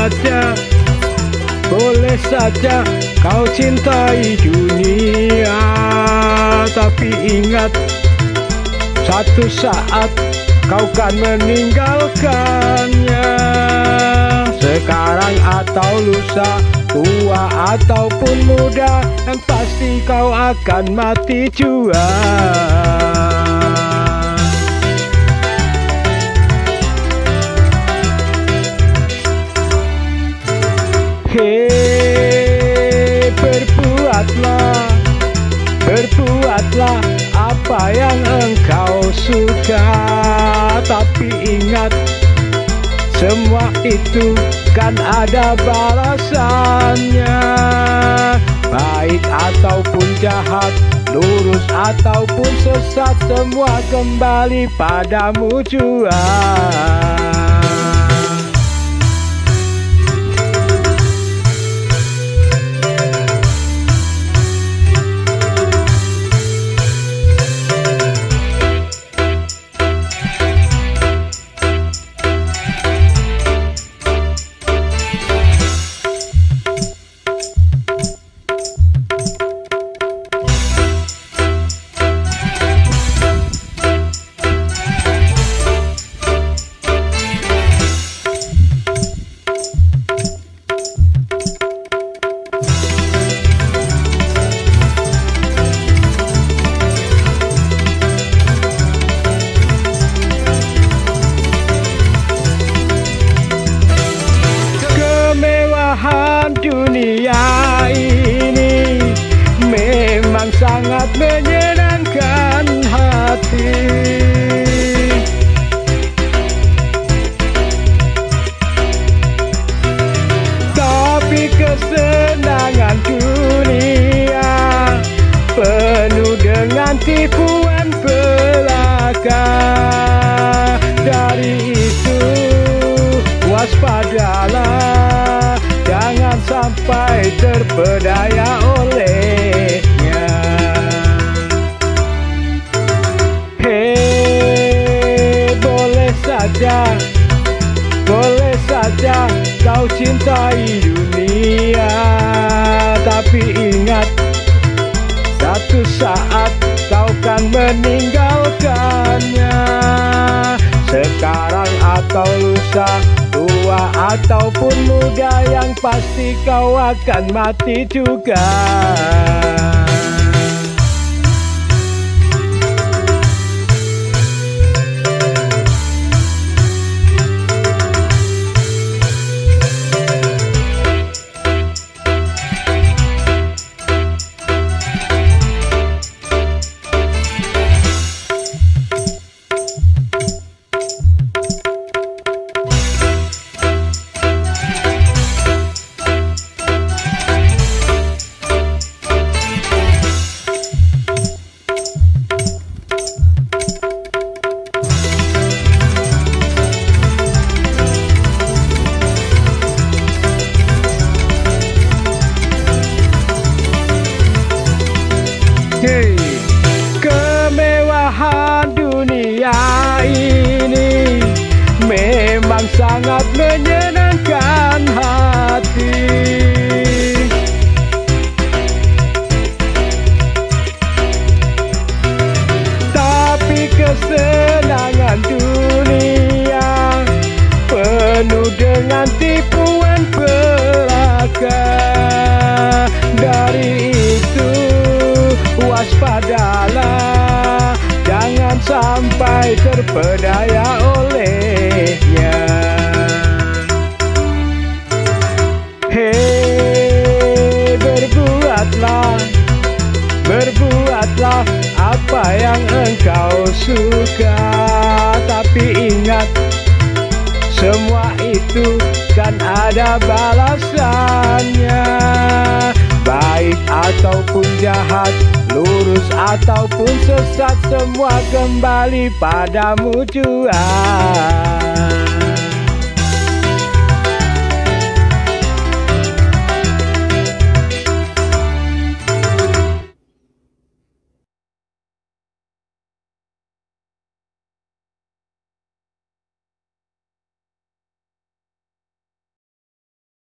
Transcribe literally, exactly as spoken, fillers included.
saja, boleh saja kau cintai dunia, tapi ingat satu saat kau kan meninggalkannya. Sekarang atau lusa, tua ataupun muda, yang pasti kau akan mati jua. Hei, berbuatlah, berbuatlah apa yang engkau suka, tapi ingat semua itu kan ada balasannya. Baik ataupun jahat, lurus ataupun sesat, semua kembali padamu jua. Dunia ini memang sangat menyenangkan hati, tapi kesenangan dunia penuh dengan tipuan belaka. Dari itu waspadalah, jangan sampai terpedaya olehnya. Hei, boleh saja, boleh saja kau cintai dunia, tapi ingat satu saat kau kan meninggalkannya. Sekarang atau lusa, tua ataupun muda, yang pasti kau akan mati juga. Hei, kemewahan dunia ini memang sangat menyenangkan hati, tapi kesenangan dunia penuh dengan tipuan belaka. Dari itu waspadalah, jangan sampai terpedaya olehnya. Hei, berbuatlah, berbuatlah apa yang engkau suka, tapi ingat semua itu kan ada balasannya. Baik ataupun jahat, lurus ataupun sesat, semua kembali padamu jua.